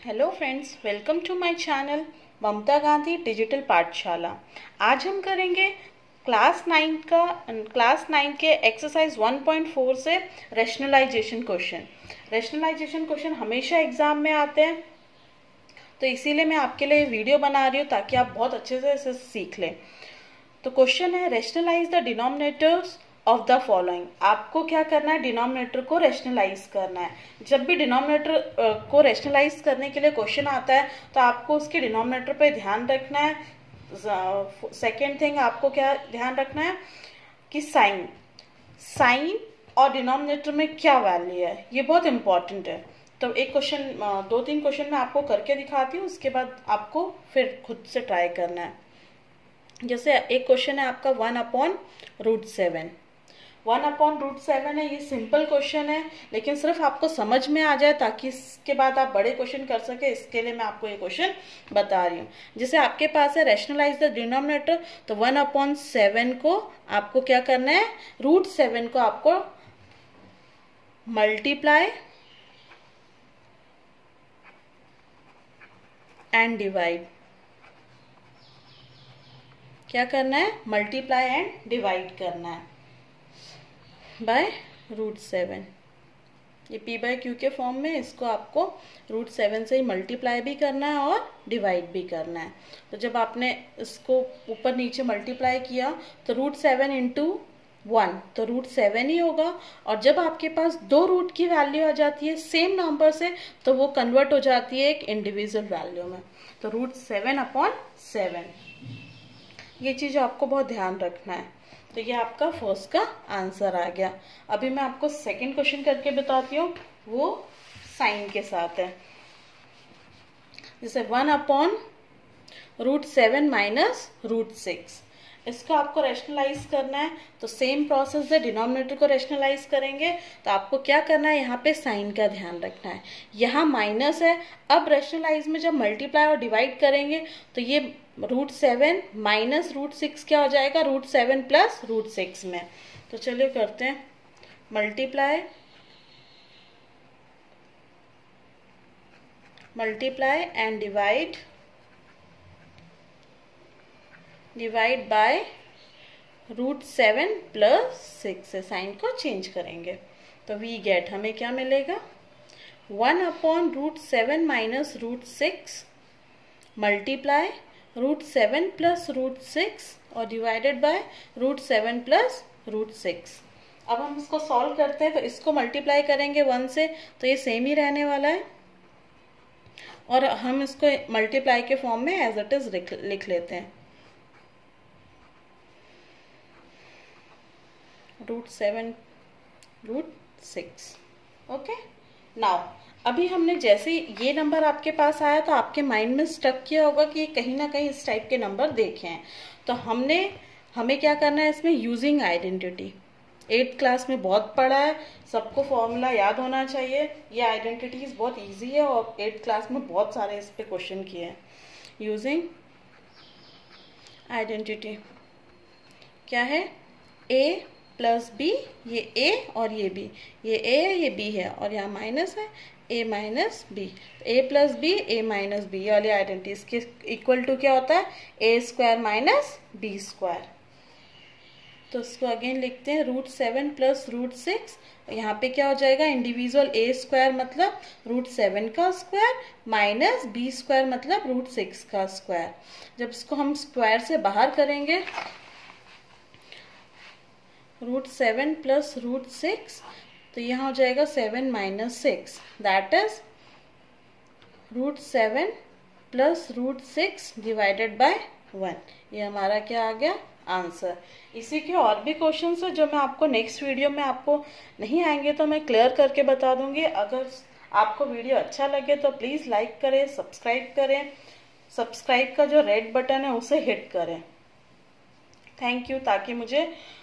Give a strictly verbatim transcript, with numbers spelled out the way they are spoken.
Hello friends, welcome to my channel Mamta Gandhi digital पाठशाला। आज हम करेंगे क्लास नाइन का क्लास नाइन के एक्सरसाइज वन पॉइंट फोर से रैशनलाइजेशन क्वेश्चन। रैशनलाइजेशन क्वेश्चन हमेशा एग्जाम में आते हैं, तो इसीलिए मैं आपके लिए वीडियो बना रही हूँ ताकि आप बहुत अच्छे से इसे सीख लें। तो क्वेश्चन है, rationalise the denominators of the following. आपको क्या करना है, डिनोमिनेटर को रैशनलाइज करना है। जब भी डिनोमिनेटर को रैशनलाइज करने के लिए क्वेश्चन आता है तो आपको उसके डिनोमिनेटर पे ध्यान रखना है। सेकेंड थिंग, आपको क्या ध्यान रखना है कि साइन साइन और डिनोमिनेटर में क्या वैल्यू है, ये बहुत इंपॉर्टेंट है। तो एक क्वेश्चन, दो तीन क्वेश्चन मैं आपको करके दिखाती हूँ, उसके बाद आपको फिर खुद से ट्राई करना है। जैसे एक क्वेश्चन है आपका one upon root seven one upon root seven है। ये सिंपल क्वेश्चन है, लेकिन सिर्फ आपको समझ में आ जाए ताकि इसके बाद आप बड़े क्वेश्चन कर सके, इसके लिए मैं आपको ये क्वेश्चन बता रही हूँ। जैसे आपके पास है रैशनलाइज द डिनोमिनेटर, तो वन अपॉन सेवन को आपको क्या करना है, रूट सेवन को आपको मल्टीप्लाई एंड डिवाइड क्या करना है, मल्टीप्लाई एंड डिवाइड करना है बाय रूट सेवन। ये पी बाय क्यू के फॉर्म में, इसको आपको रूट सेवन से ही मल्टीप्लाई भी करना है और डिवाइड भी करना है। तो जब आपने इसको ऊपर नीचे मल्टीप्लाई किया तो रूट सेवन इंटू वन, तो रूट सेवन ही होगा। और जब आपके पास दो रूट की वैल्यू आ जाती है सेम नंबर से, तो वो कन्वर्ट हो जाती है एक इंडिविजुअल वैल्यू में। तो रूट सेवन अपॉन सेवन, ये चीज़ आपको बहुत ध्यान रखना है। तो ये आपका फर्स्ट का आंसर आ गया। अभी मैं आपको सेकंड क्वेश्चन करके बताती हूँ, वो साइन के साथ है। जैसे one upon root seven minus root six, इसको आपको रैशनलाइज करना है। तो सेम प्रोसेस है, डिनोमिनेटर को रैशनलाइज करेंगे तो आपको क्या करना है, यहाँ पे साइन का ध्यान रखना है। यहाँ माइनस है, अब रैशनलाइज में जब मल्टीप्लाई और डिवाइड करेंगे तो ये root seven minus root six क्या हो जाएगा, root seven plus root six में। तो चलिए करते हैं, multiply multiply and divide divide by root seven plus six से साइन को चेंज करेंगे। तो वी गेट, हमें क्या मिलेगा, one upon root seven minus root six multiply root seven plus root six और divided by root seven plus root six. अब हम इसको सॉल्व करते हैं, तो इसको मल्टीप्लाई करेंगे वन से तो ये सेम ही रहने वाला है, और हम इसको मल्टीप्लाई के फॉर्म में एज इट इज लिख लेते हैं, root seven root six. Okay, now अभी हमने जैसे ये नंबर आपके पास आया तो आपके माइंड में स्टक किया होगा कि कहीं ना कहीं इस टाइप के नंबर देखे हैं। तो हमने हमें क्या करना है इसमें, यूजिंग आइडेंटिटी। एट्थ क्लास में बहुत पढ़ा है, सबको फॉर्मूला याद होना चाहिए। ये आइडेंटिटीज बहुत इजी है और एट्थ क्लास में बहुत सारे इस पे क्वेश्चन किए हैं। यूजिंग आइडेंटिटी क्या है, ए प्लस बी, ये ए और ये बी, ये ए है ये बी है और यहाँ माइनस है, A minus B, A plus B A minus B, ये वाली आइडेंटिटी इसके इक्वल टू क्या होता है, A square minus B square. तो इसको अगेन लिखते हैं, root seven plus root six, यहाँ पे क्या हो जाएगा, इंडिविजुअल ए स्क्वायर मतलब रूट सेवन का स्क्वायर माइनस बी स्क्वायर मतलब रूट सिक्स का स्क्वायर। जब इसको हम स्क्वायर से बाहर करेंगे, root seven plus root six, तो यहाँ हो जाएगा seven minus six, that is root seven plus root six divided by one. ये हमारा क्या आ गया, आंसर। इसी के और भी क्वेश्चंस है जो मैं आपको नेक्स्ट वीडियो में, आपको नहीं आएंगे तो मैं क्लियर करके बता दूंगी। अगर आपको वीडियो अच्छा लगे तो प्लीज़ लाइक करें, सब्सक्राइब करें, सब्सक्राइब का जो रेड बटन है उसे हिट करें। थैंक यू, ताकि मुझे